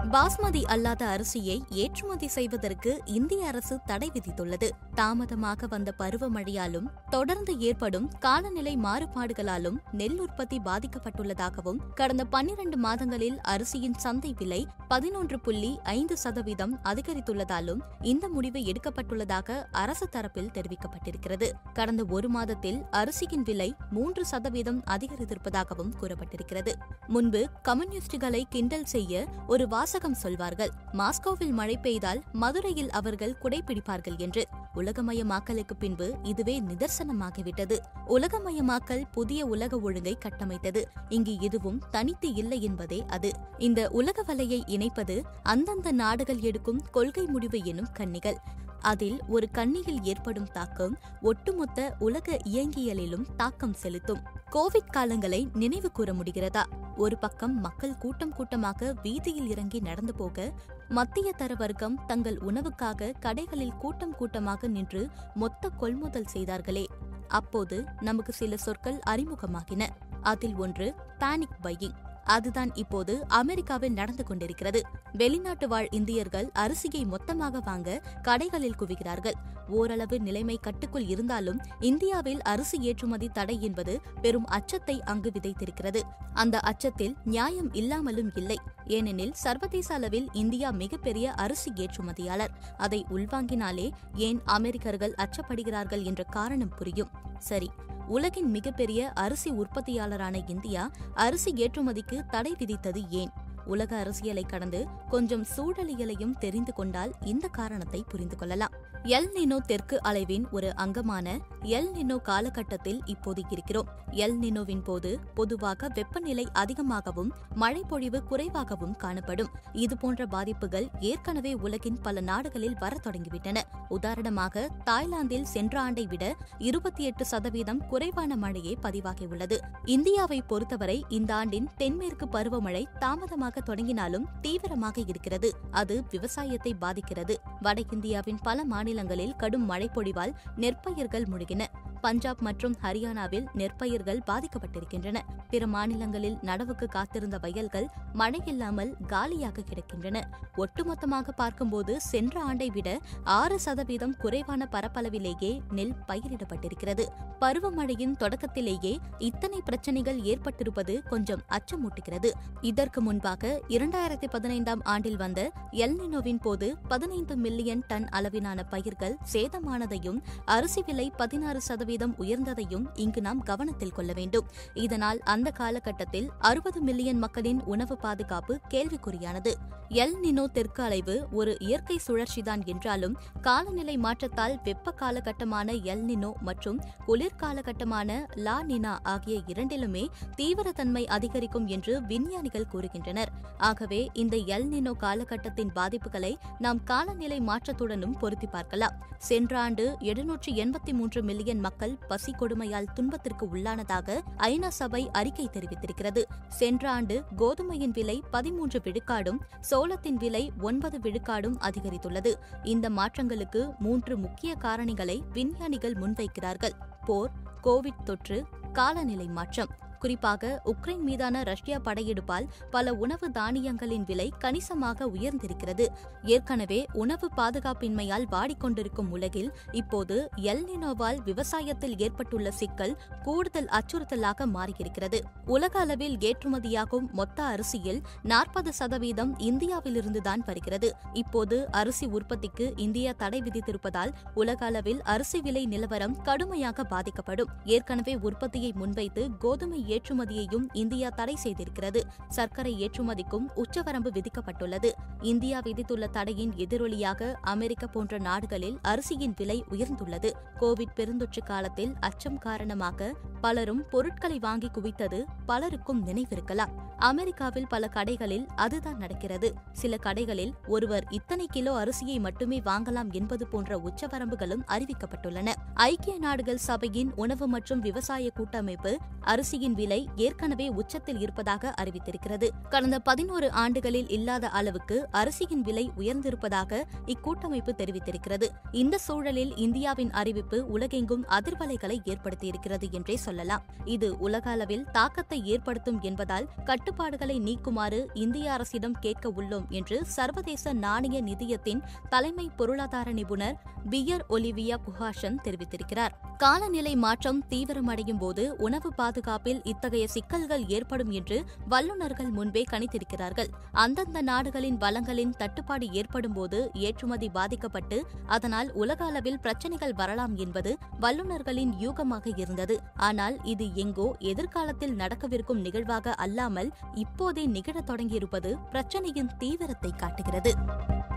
பாஸ்மதி அல்லாத அரிசியை ஏற்றுமதி செய்வதற்கு இந்திய அரசு தடை விதித்துள்ளது. தாமதமாக வந்த பருவமழையாலும் தொடர்ந்து ஏற்படும் காலநிலை மாறுபாடுகளாலும் நெல் உற்பத்தி பாதிக்கப்பட்டுள்ளதாகவும் கடந்த 12 மாதங்களில் அரிசியின் சந்தை விலை 11.5% அதிகரித்துள்ளதாலும் இந்த முடிவு எடுக்கப்பட்டுள்ளதாக அரசு தரப்பில் தெரிவிக்கப்பட்டிருக்கிறது. கடந்த ஒரு மாதத்தில் அரிசியின் விலை 3% அதிகரித்திருப்பதாகவும் கூறப்பட்டிருக்கிறது. முன்பு கம்யூனிஸ்டுகளை கிண்டல் செய்ய ஒரு வாசகம் சொல்வார்கள். மாஸ்கோவில் மழை பெய்தால் மதுரையில் அவர்கள் குடைபிடிப்பார்கள் என்று. உலகமயமாக்கலுக்கு பின்பு இதுவே நிதர்சனமாகிவிட்டது. உலகமயமாக்கல் புதிய உலக ஒழுங்கை கட்டமைத்தது. இங்கு எதுவும் தனித்து இல்லை என்பதே அது. இந்த உலக வலையை இணைப்பது அந்தந்த நாடுகள் எடுக்கும் கொள்கை முடிவு எனும் கன்னிகள். அதில் ஒரு கன்னியில் ஏற்படும் தாக்கம் ஒட்டுமொத்த உலக இயங்கியலிலும் தாக்கம் செலுத்தும். கோவிட் காலங்களை நினைவு கூற முடிகிறதா? ஒரு பக்கம் மக்கள் கூட்டம் கூட்டமாக வீதியில் இறங்கி நடந்து போக, மத்திய தர வர்க்கம் தங்கள் உணவுக்காக கடைகளில் கூட்டம் கூட்டமாக நின்று மொத்த கொள்முதல் செய்தார்களே, அப்போது நமக்கு சில சொற்கள் அறிமுகமாகின. அதில் ஒன்று பேனிக் பையிங். அதுதான் இப்போது அமெரிக்காவில் நடந்து கொண்டிருக்கிறது. வெளிநாட்டு வாழ் இந்தியர்கள் அரிசியை மொத்தமாக வாங்க கடைகளில் குவிகிறார்கள். ஓரளவு நிலைமை கட்டுக்குள் இருந்தாலும் இந்தியாவில் அரிசி ஏற்றுமதி தடை என்பது பெரும் அச்சத்தை அங்கு விதைத்திருக்கிறது. அந்த அச்சத்தில் நியாயம் இல்லாமலும் இல்லை. ஏனெனில் சர்வதேச அளவில் இந்தியா மிகப்பெரிய அரிசி ஏற்றுமதியாளர். அதை உள்வாங்கினாலே ஏன் அமெரிக்கர்கள் அச்சப்படுகிறார்கள் என்ற காரணம் புரியும். சரி, உலகின் மிகப்பெரிய அரிசி உற்பத்தியாளரான இந்தியா அரிசி ஏற்றுமதிக்கு தடை விதித்தது ஏன்? உலக அரசியலை கடந்து கொஞ்சம் சூழலியலையும் தெரிந்து கொண்டால் இந்த காரணத்தை புரிந்து கொள்ளலாம். எல் நினோ தெற்கு அலைவின் ஒரு அங்கமான எல் நினோ காலகட்டத்தில் இப்போது இருக்கிறோம். எல் நினோவின் போது பொதுவாக வெப்பநிலை அதிகமாகவும் மழைப்பொழிவு குறைவாகவும் காணப்படும். இதுபோன்ற பாதிப்புகள் ஏற்கனவே உலகின் பல நாடுகளில் வரத் தொடங்கிவிட்டன. உதாரணமாக தாய்லாந்தில் சென்ற ஆண்டை விட 28% குறைவான மழையே பதிவாகியுள்ளது. இந்தியாவை பொறுத்தவரை இந்த ஆண்டின் தென்மேற்கு பருவமழை தாமதமாக தொடங்கினாலும் தீவிரமாக இருக்கிறது. அது விவசாயத்தை பாதிக்கிறது. வட இந்தியாவின் பல மாநிலங்களில் கடும் மழைப்பொழிவால் நெற்பயிர்கள் முழுகின. பஞ்சாப் மற்றும் ஹரியானாவில் நெற்பயிர்கள் பாதிக்கப்பட்டிருக்கின்றன. பிற மாநிலங்களில் நடவுக்கு காத்திருந்த வயல்கள் மழையில்லாமல் காலியாக கிடக்கின்றன. ஒட்டுமொத்தமாக பார்க்கும்போது சென்ற ஆண்டை விட 6% குறைவான பரப்பளவிலேயே நெல் பயிரிடப்பட்டிருக்கிறது. பருவமழையின் தொடக்கத்திலேயே இத்தனை பிரச்சினைகள் ஏற்பட்டிருப்பது கொஞ்சம் அச்சமூட்டுகிறது. இதற்கு முன்பாக 2015ஆம் ஆண்டில் வந்த எல் நினோவின் போது 15 மில்லியன் டன் அளவிலான பயிர்கள் சேதமானதையும் அரிசி விலை 16% உயர்ந்ததையும் இங்கு நாம் கவனத்தில் கொள்ள வேண்டும். இதனால் அந்த காலகட்டத்தில் 60 மில்லியன் மக்களின் உணவு பாதுகாப்பு கேள்விக்குறியானது. எல் நினோ தெற்கு அலைவு ஒரு இயற்கை சுழற்சிதான் என்றாலும் காலநிலை மாற்றத்தால் வெப்ப காலகட்டமான எல் நினோ மற்றும் குளிர் காலகட்டமான லா நினா ஆகிய இரண்டிலுமே தீவிரத்தன்மை அதிகரிக்கும் என்று விஞ்ஞானிகள் கூறுகின்றனர். ஆகவே இந்த எல் நினோ காலகட்டத்தின் பாதிப்புகளை நாம் காலநிலை மாற்றத்துடனும் பொருத்தி பார்க்கலாம். சென்ற ஆண்டு 783 மில்லியன் மக்கள் பசி கொடுமையால் துன்பத்திற்கு உள்ளானதாக ஐநா சபை அறிக்கை தெரிவித்திருக்கிறது. சென்ற ஆண்டு கோதுமையின் விலை 13 விழுக்காடும் சோளத்தின் விலை 9 விழுக்காடும் அதிகரித்துள்ளது. இந்த மாற்றங்களுக்கு 3 முக்கிய காரணிகளை விஞ்ஞானிகள் முன்வைக்கிறார்கள்: போர், கோவிட் தொற்று, காலநிலை மாற்றம். குறிப்பாக உக்ரைன் மீதான ரஷ்யா படையெடுப்பால் பல உணவு தானியங்களின் விலை கணிசமாக உயர்ந்திருக்கிறது. ஏற்கனவே உணவு பாதுகாப்பின்மையால் வாடிக்கொண்டிருக்கும் உலகில் இப்போது எல் நினோவால் விவசாயத்தில் ஏற்பட்டுள்ள சிக்கல் கூடுதல் அச்சுறுத்தலாக மாறியிருக்கிறது. உலக அளவில் ஏற்றுமதியாகும் மொத்த அரிசியில் 40% இந்தியாவிலிருந்துதான் வருகிறது. இப்போது அரிசி உற்பத்திக்கு இந்தியா தடை விதித்திருப்பதால் உலக அளவில் அரிசி விலை நிலவரம் கடுமையாக பாதிக்கப்படும். ஏற்கனவே உற்பத்தியை முன்வைத்து கோதுமை ஏற்றுமதியையும் இந்தியா தடை செய்திருக்கிறது. சர்க்கரை ஏற்றுமதிக்கும் உச்சவரம்பு விதிக்கப்பட்டுள்ளது. இந்தியா விதித்துள்ள தடையின் எதிரொலியாக அமெரிக்க போன்ற நாடுகளில் அரிசியின் விலை உயர்ந்துள்ளது. கோவிட் பெருந்தொற்று காலத்தில் அச்சம் காரணமாக பலரும் பொருட்களை வாங்கி குவித்தது பலருக்கும் நினைவிருக்கலாம். அமெரிக்காவில் பல கடைகளில் அதுதான் நடக்கிறது. சில கடைகளில் ஒருவர் இத்தனை கிலோ அரிசியை மட்டுமே வாங்கலாம் என்பது போன்ற உச்சவரம்புகளும் அறிவிக்கப்பட்டுள்ளன. ஐக்கிய நாடுகள் சபையின் உணவு மற்றும் விவசாய கூட்டமைப்பு அரிசியின் விலை ஏற்கனவே உச்சத்தில் இருப்பதாக அறிவித்திருக்கிறது. கடந்த 11 ஆண்டுகளில் இல்லாத அளவுக்கு அரிசியின் விலை உயர்ந்திருப்பதாக இக்கூட்டமைப்பு தெரிவித்திருக்கிறது. இந்த சூழலில் இந்தியாவின் அறிவிப்பு உலகெங்கும் அதிர்வலைகளை ஏற்படுத்தியிருக்கிறது என்றே சொல்லலாம். இது உலக அளவில் தாக்கத்தை ஏற்படுத்தும் என்பதால் கட்டுப்பாடுகளை நீக்குமாறு இந்திய அரசிடம் கேட்க உள்ளோம் என்று சர்வதேச நாணய நிதியத்தின் தலைமை பொருளாதார நிபுணர் பியர் ஒலிவியா குஹாஷன் தெரிவித்திருக்கிறார். காலநிலை மாற்றம் தீவிரமடையும் போது உணவு பாதுகாப்பில் இத்தகைய சிக்கல்கள் ஏற்படும் என்று வல்லுநர்கள் முன்பே கணித்திருக்கிறார்கள். அந்தந்த நாடுகளின் வளங்களின் தட்டுப்பாடு ஏற்படும் போது ஏற்றுமதி பாதிக்கப்பட்டு அதனால் உலக அளவில் பிரச்சினைகள் வரலாம் என்பது வல்லுநர்களின் யூகமாக இருந்தது. ஆனால் இது எங்கோ எதிர்காலத்தில் நடக்கவிருக்கும் நிகழ்வாக அல்லாமல் இப்போதே நிகழத் தொடங்கியிருப்பது பிரச்சினையின் தீவிரத்தை காட்டுகிறது.